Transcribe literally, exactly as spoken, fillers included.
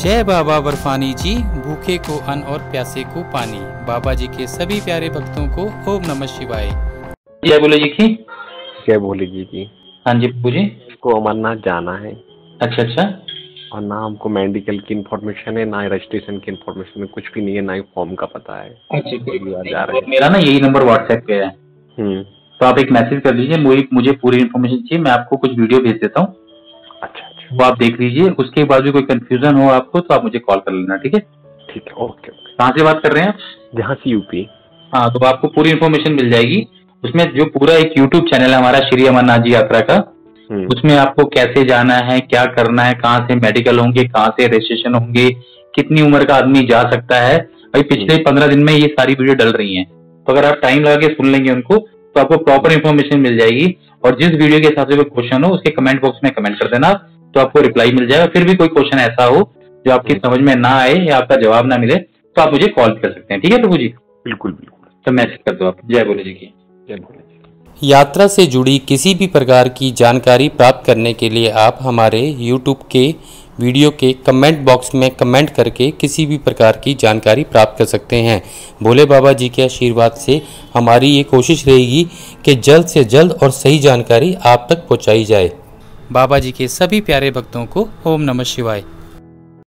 जय बाबा बर्फानी जी, भूखे को अन्न और प्यासे को पानी। बाबा जी के सभी प्यारे भक्तों को ओम नमः शिवाय। जय बोले जी की। जय भोले जी की। हाँ जी बाबू जी। को अमरनाथ जाना है। अच्छा अच्छा। और ना हमको मेडिकल की इन्फॉर्मेशन है, ना रजिस्ट्रेशन की इन्फॉर्मेशन है, कुछ भी नहीं है, ना ही फॉर्म का पता है। अच्छा कोई बात जा रहे नहीं, मेरा ना यही नंबर व्हाट्सएप पे है, हम्म तो आप एक मैसेज कर दीजिए, मुझे मुझे पूरी इन्फॉर्मेशन चाहिए, मैं आपको कुछ वीडियो भेज देता हूँ। अच्छा अच्छा, वो आप देख लीजिए, उसके बाद भी कोई कंफ्यूजन हो आपको तो आप मुझे कॉल कर लेना, ठीक है। ठीक है, ओके ओके। कहाँ से बात कर रहे हैं आप? जहाँ से यूपी। हाँ, तो आपको पूरी इन्फॉर्मेशन मिल जाएगी उसमें। जो पूरा एक यूट्यूब चैनल है हमारा श्री अमरनाथ जी यात्रा का, उसमें आपको कैसे जाना है, क्या करना है, कहाँ से मेडिकल होंगे, कहाँ से रजिस्ट्रेशन होंगे, कितनी उम्र का आदमी जा सकता है। अभी पिछले पंद्रह दिन में ये सारी वीडियो डल रही हैं, तो अगर आप टाइम लगा के सुन लेंगे उनको तो आपको प्रॉपर इन्फॉर्मेशन मिल जाएगी। और जिस वीडियो के हिसाब से कोई क्वेश्चन हो उसके कमेंट बॉक्स में कमेंट कर देना, तो आपको रिप्लाई मिल जाएगा। फिर भी कोई क्वेश्चन ऐसा हो जो आपकी समझ में ना आए या आपका जवाब ना मिले तो आप मुझे कॉल कर सकते हैं, ठीक है प्रभु जी। बिल्कुल बिल्कुल, तो मैसेज कर दो आप। जय भोले जी की। जय भोले जी। यात्रा से जुड़ी किसी भी प्रकार की जानकारी प्राप्त करने के लिए आप हमारे यूट्यूब के वीडियो के कमेंट बॉक्स में कमेंट करके किसी भी प्रकार की जानकारी प्राप्त कर सकते हैं। भोले बाबा जी के आशीर्वाद से हमारी ये कोशिश रहेगी कि जल्द से जल्द और सही जानकारी आप तक पहुंचाई जाए। बाबा जी के सभी प्यारे भक्तों को ओम नमः शिवाय।